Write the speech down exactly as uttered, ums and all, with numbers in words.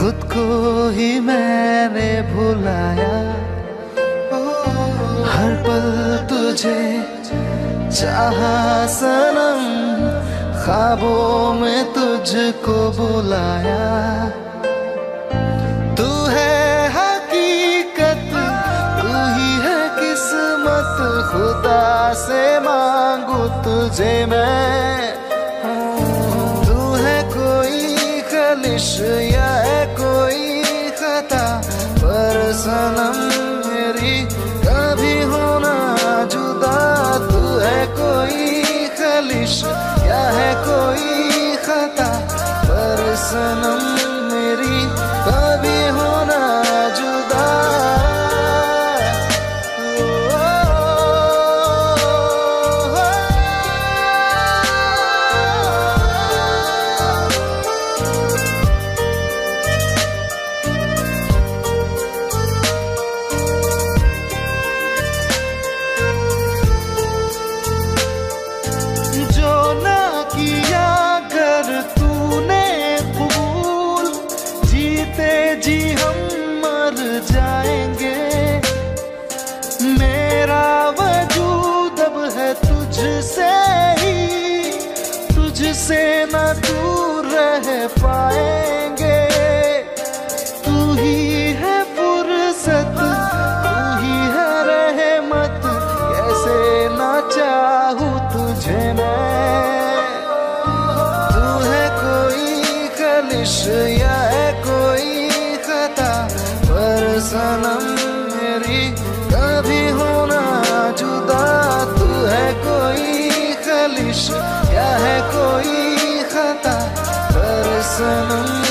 खुद को ही मैंने भुलाया, हर पल तुझे चाहा सनम, ख्वाबों में तुझको बुलाया। तू है हकीकत, तू ही है किस्मत, खुदा से मांगू तुझे मैं। तू है कोई खलिश या है कोई खता, पर सनम मेरी कभी होना जुदा। तू है कोई खलिश या है कोई खता, पर सनम मेरी कभी होना जुदा। जी हम मर जाएंगे, मेरा वजूद अब है तुझसे ही, तुझसे ना दूर रह पाएंगे। तू ही है फुर्सत, तू ही है रहमत, कैसे ना चाहूं तुझे मैं। तू है कोई खलिश या है कोई खता, पर सनम मेरी कभी होना जुदा। तू है कोई खलिश या है कोई खता, पर सनम